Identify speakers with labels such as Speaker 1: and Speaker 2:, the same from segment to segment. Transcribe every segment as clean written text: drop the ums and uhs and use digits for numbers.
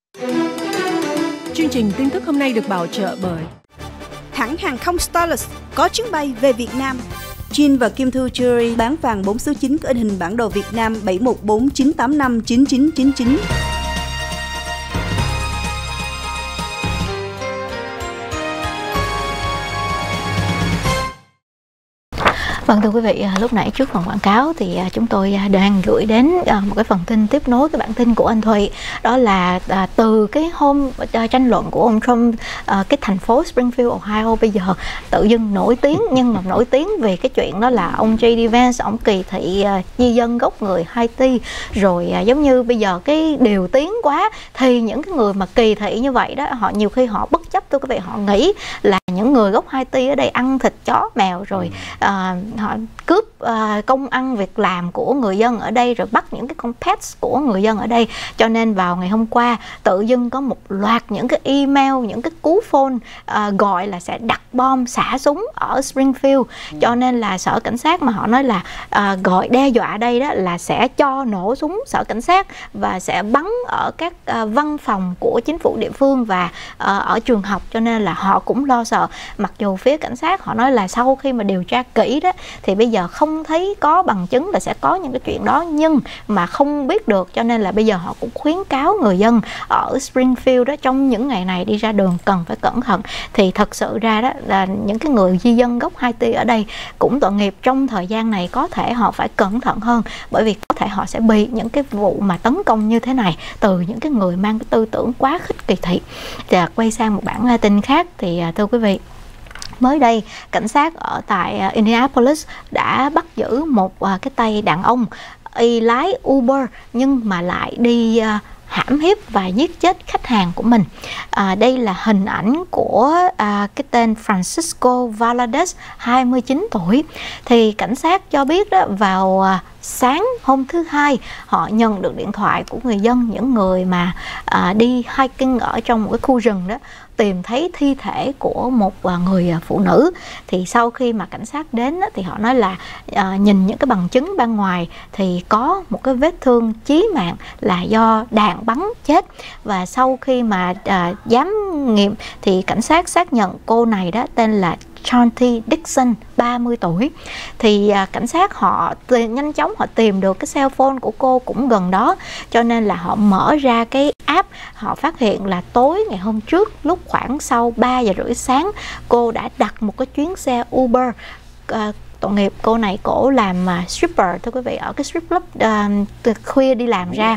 Speaker 1: Chương trình tin tức hôm nay được bảo trợ bởi
Speaker 2: hãng hàng không Starlux có chuyến bay về Việt Nam. Jin và Kim Thu Jewelry bán vàng 4 số 9 có in hình bản đồ Việt Nam 7149859999.
Speaker 3: Vâng, thưa quý vị, lúc nãy trước phần quảng cáo thì chúng tôi đang gửi đến một cái phần tin tiếp nối cái bản tin của anh Thùy. Đó là từ cái hôm tranh luận của ông Trump, cái thành phố Springfield, Ohio bây giờ tự dưng nổi tiếng, nhưng mà nổi tiếng vì cái chuyện đó là ông J.D. Vance, ông kỳ thị di dân gốc người Haiti. Rồi giống như bây giờ cái điều tiếng quá thì những cái người mà kỳ thị như vậy đó, họ nhiều khi họ bất chấp, thưa quý vị, họ nghĩ là những người gốc Haiti ở đây ăn thịt chó mèo, rồi họ cướp công ăn việc làm của người dân ở đây, rồi bắt những cái con pets của người dân ở đây. Cho nên vào ngày hôm qua tự dưng có một loạt những cái email, những cái cú phone gọi là sẽ đặt bom xả súng ở Springfield. Cho nên là sở cảnh sát mà họ nói là gọi đe dọa đây đó là sẽ cho nổ súng sở cảnh sát và sẽ bắn ở các văn phòng của chính phủ địa phương và ở trường học. Cho nên là họ cũng lo sợ. Mặc dù phía cảnh sát họ nói là sau khi mà điều tra kỹ đó thì bây giờ không thấy có bằng chứng là sẽ có những cái chuyện đó, nhưng mà không biết được, cho nên là bây giờ họ cũng khuyến cáo người dân ở Springfield đó trong những ngày này đi ra đường cần phải cẩn thận. Thì thật sự ra đó là những cái người di dân gốc Haiti ở đây cũng tội nghiệp, trong thời gian này có thể họ phải cẩn thận hơn, bởi vì có thể họ sẽ bị những cái vụ mà tấn công như thế này từ những cái người mang cái tư tưởng quá khích kỳ thị. Và quay sang một bản tin khác thì thưa quý vị, mới đây, cảnh sát ở tại Indianapolis đã bắt giữ một cái tay đàn ông y lái Uber nhưng mà lại đi hãm hiếp và giết chết khách hàng của mình. Đây là hình ảnh của cái tên Francisco Valadez, 29 tuổi. Thì cảnh sát cho biết đó, vào sáng hôm thứ Hai họ nhận được điện thoại của người dân, những người mà đi hiking ở trong một cái khu rừng đó, tìm thấy thi thể của một người phụ nữ. Thì sau khi mà cảnh sát đến thì họ nói là nhìn những cái bằng chứng ban ngoài thì có một cái vết thương chí mạng là do đạn bắn chết. Và sau khi mà giám nghiệm thì cảnh sát xác nhận cô này đó tên là Chauncey Dixon, 30 tuổi. Thì cảnh sát họ nhanh chóng họ tìm được cái cell phone của cô cũng gần đó, cho nên là họ mở ra cái app, họ phát hiện là tối ngày hôm trước lúc khoảng sau 3 giờ rưỡi sáng cô đã đặt một cái chuyến xe Uber. Tội nghiệp, cô này cổ làm stripper, thưa quý vị, ở cái strip club từ khuya đi làm ra.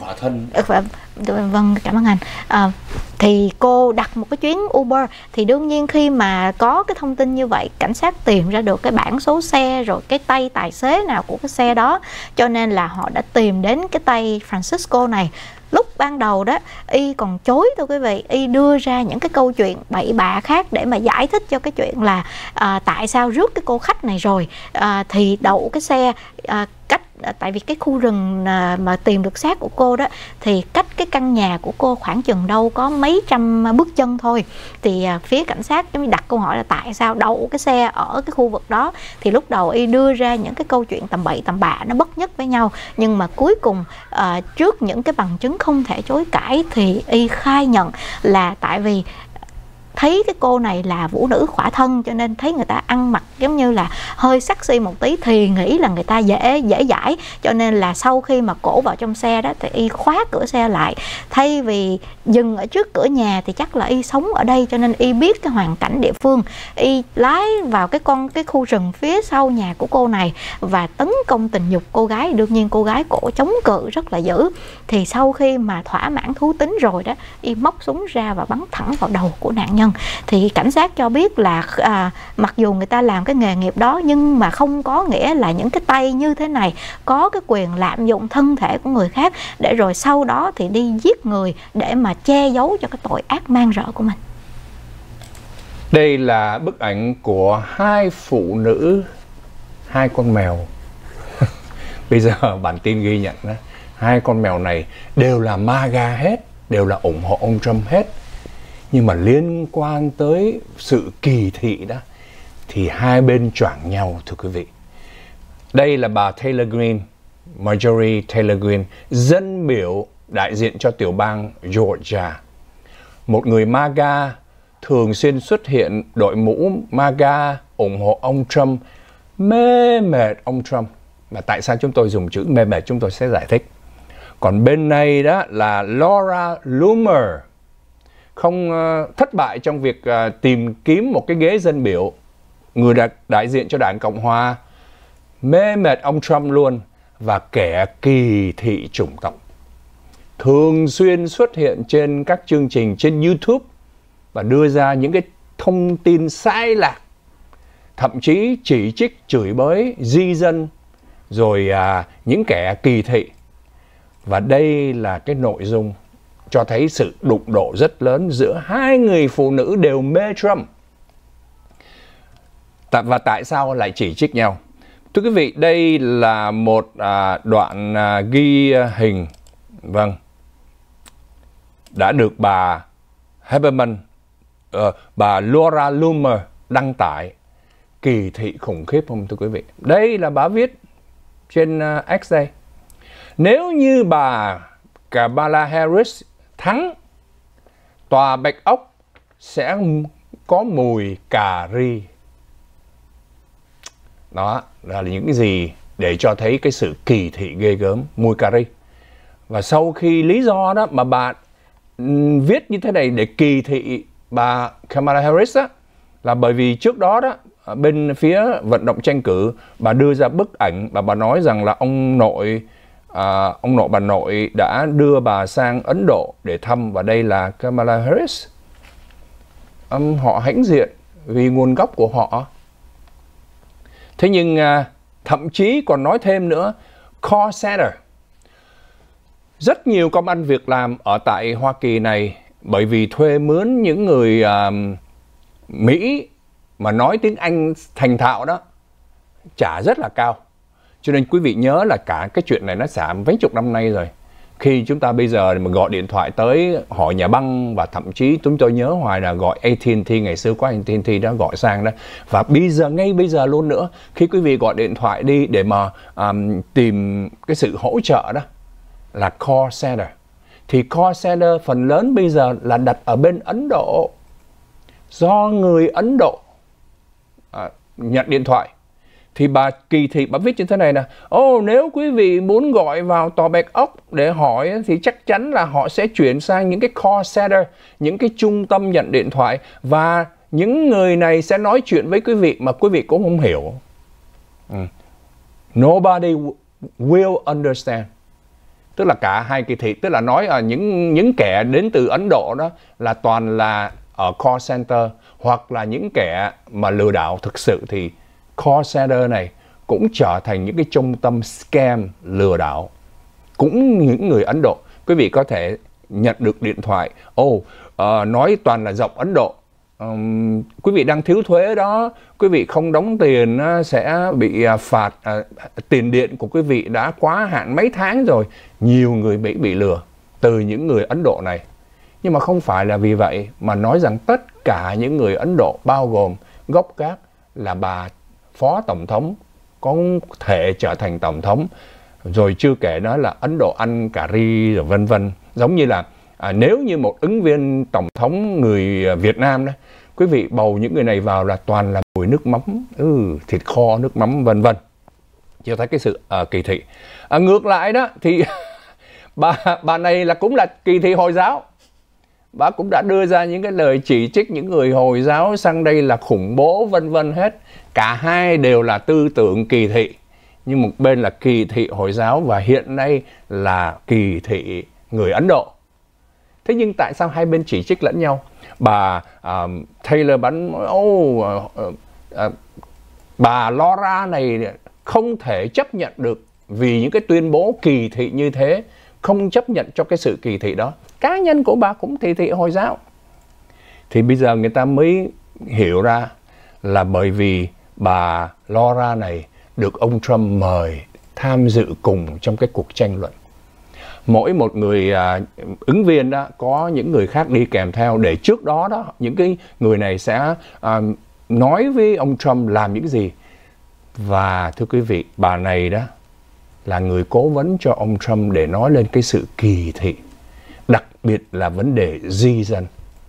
Speaker 3: Vâng, cảm ơn anh. Thì cô đặt một cái chuyến Uber, thì đương nhiên khi mà có cái thông tin như vậy, cảnh sát tìm ra được cái bảng số xe rồi cái tay tài xế nào của cái xe đó, cho nên là họ đã tìm đến cái tay Francisco này. Lúc ban đầu đó, y còn chối, thưa quý vị, y đưa ra những cái câu chuyện bậy bạ khác để mà giải thích cho cái chuyện là tại sao rước cái cô khách này rồi thì đậu cái xe cách, tại vì cái khu rừng mà tìm được xác của cô đó thì cách cái căn nhà của cô khoảng chừng đâu có mấy trăm bước chân thôi. Thì phía cảnh sát giống như đặt câu hỏi là tại sao đậu cái xe ở cái khu vực đó. Thì lúc đầu y đưa ra những cái câu chuyện tầm bậy tầm bạ, nó bất nhất với nhau, nhưng mà cuối cùng trước những cái bằng chứng không thể chối cãi thì y khai nhận là tại vì thấy cái cô này là vũ nữ khỏa thân, cho nên thấy người ta ăn mặc giống như là hơi sexy một tí thì nghĩ là người ta dễ dãi, cho nên là sau khi mà cổ vào trong xe đó thì y khóa cửa xe lại. Thay vì dừng ở trước cửa nhà thì chắc là y sống ở đây, cho nên y biết cái hoàn cảnh địa phương. Y lái vào cái khu rừng phía sau nhà của cô này và tấn công tình dục cô gái. Đương nhiên cô gái cổ chống cự rất là dữ. Thì sau khi mà thỏa mãn thú tính rồi đó, y móc súng ra và bắn thẳng vào đầu của nạn nhân. Thì cảnh sát cho biết là mặc dù người ta làm cái nghề nghiệp đó, nhưng mà không có nghĩa là những cái tay như thế này có cái quyền lạm dụng thân thể của người khác để rồi sau đó thì đi giết người để mà che giấu cho cái tội ác man rợ của mình.
Speaker 4: Đây là bức ảnh của hai phụ nữ, hai con mèo. Bây giờ bản tin ghi nhận đó, hai con mèo này đều là MAGA hết, đều là ủng hộ ông Trump hết. Nhưng mà liên quan tới sự kỳ thị đó thì hai bên choảng nhau, thưa quý vị. Đây là bà Taylor Greene, Marjorie Taylor Greene, dân biểu đại diện cho tiểu bang Georgia. một người MAGA thường xuyên xuất hiện đội mũ MAGA ủng hộ ông Trump, mê mệt ông Trump. Mà tại sao chúng tôi dùng chữ mê mệt chúng tôi sẽ giải thích. Còn bên này đó là Laura Loomer, không thất bại trong việc tìm kiếm một cái ghế dân biểu, người đại diện cho Đảng Cộng Hòa, mê mệt ông Trump luôn, và kẻ kỳ thị chủng tộc, thường xuyên xuất hiện trên các chương trình trên YouTube và đưa ra những cái thông tin sai lạc, thậm chí chỉ trích, chửi bới, di dân, rồi những kẻ kỳ thị. Và đây là cái nội dung cho thấy sự đụng độ rất lớn giữa hai người phụ nữ đều mê Trump. Và tại sao lại chỉ trích nhau? Thưa quý vị, đây là một đoạn ghi hình, vâng, đã được bà Haberman, bà Laura Loomer đăng tải. Kỳ thị khủng khiếp không thưa quý vị? Đây là bà viết trên X đây. Nếu như bà Kamala Harris thắng, tòa Bạch Ốc sẽ có mùi cà ri. Đó là những cái gì để cho thấy cái sự kỳ thị ghê gớm, mùi cà ri. Và sau khi lý do đó mà bà viết như thế này để kỳ thị bà Kamala Harris đó, là bởi vì trước đó đó bên phía vận động tranh cử, bà đưa ra bức ảnh và bà nói rằng là ông nội bà nội đã đưa bà sang Ấn Độ để thăm, và đây là Kamala Harris. Họ hãnh diện vì nguồn gốc của họ. Thế nhưng thậm chí còn nói thêm nữa, call center. Rất nhiều công ăn việc làm ở tại Hoa Kỳ này bởi vì thuê mướn những người Mỹ mà nói tiếng Anh thành thạo đó, trả rất là cao. Cho nên quý vị nhớ là cả cái chuyện này nó giảm mấy chục năm nay rồi. Khi chúng ta bây giờ mà gọi điện thoại tới hỏi nhà băng, và thậm chí chúng tôi nhớ hoài là gọi AT&T, ngày xưa có AT&T đã gọi sang đó. Và bây giờ, ngay bây giờ luôn nữa, khi quý vị gọi điện thoại đi để mà tìm cái sự hỗ trợ đó là call center. Thì call center phần lớn bây giờ là đặt ở bên Ấn Độ, do người Ấn Độ nhận điện thoại. Thì bà kỳ thị, bà viết như thế này nè: nếu quý vị muốn gọi vào tòa Bạch Ốc để hỏi thì chắc chắn là họ sẽ chuyển sang những cái call center, những cái trung tâm nhận điện thoại, và những người này sẽ nói chuyện với quý vị mà quý vị cũng không hiểu. Nobody will understand. Tức là cả hai kỳ thị, tức là nói những kẻ đến từ Ấn Độ đó là toàn là ở call center, hoặc là những kẻ mà lừa đảo thực sự thì call center này cũng trở thành những cái trung tâm scam lừa đảo. Cũng những người Ấn Độ, quý vị có thể nhận được điện thoại nói toàn là giọng Ấn Độ. Quý vị đang thiếu thuế đó, quý vị không đóng tiền sẽ bị phạt, tiền điện của quý vị đã quá hạn mấy tháng rồi. Nhiều người bị lừa từ những người Ấn Độ này. Nhưng mà không phải là vì vậy mà nói rằng tất cả những người Ấn Độ, bao gồm gốc gác là bà phó tổng thống, có thể trở thành tổng thống. Rồi chưa kể đó là Ấn Độ ăn cà ri rồi vân vân. Giống như là nếu như một ứng viên tổng thống người Việt Nam đó, quý vị bầu những người này vào là toàn là mùi nước mắm, thịt kho, nước mắm vân vân. Cho thấy cái sự kỳ thị. Ngược lại đó thì bà này là cũng là kỳ thị Hồi giáo. Bà cũng đã đưa ra những cái lời chỉ trích những người Hồi giáo sang đây là khủng bố vân vân hết. Cả hai đều là tư tưởng kỳ thị. Nhưng một bên là kỳ thị Hồi giáo và hiện nay là kỳ thị người Ấn Độ. Thế nhưng tại sao hai bên chỉ trích lẫn nhau? Bà Taylor bà Laura này không thể chấp nhận được vì những cái tuyên bố kỳ thị như thế, không chấp nhận cho cái sự kỳ thị đó. Cá nhân của bà cũng kỳ thị Hồi giáo. Thì bây giờ người ta mới hiểu ra là bởi vì bà Laura này được ông Trump mời tham dự cùng trong cái cuộc tranh luận. Mỗi một người ứng viên đó có những người khác đi kèm theo, để trước đó những cái người này sẽ nói với ông Trump làm những gì. Và thưa quý vị, bà này đó là người cố vấn cho ông Trump để nói lên cái sự kỳ thị, đặc biệt là vấn đề di dân.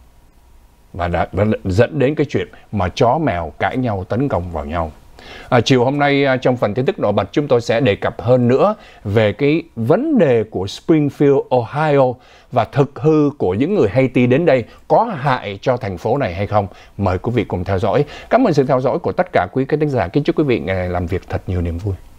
Speaker 4: và đã dẫn đến cái chuyện mà chó mèo cãi nhau, tấn công vào nhau. Chiều hôm nay trong phần tin tức nổi bật, chúng tôi sẽ đề cập hơn nữa về cái vấn đề của Springfield, Ohio và thực hư của những người Haiti đến đây có hại cho thành phố này hay không. Mời quý vị cùng theo dõi. Cảm ơn sự theo dõi của tất cả quý khán thính giả. Kính chúc quý vị ngày làm việc thật nhiều niềm vui.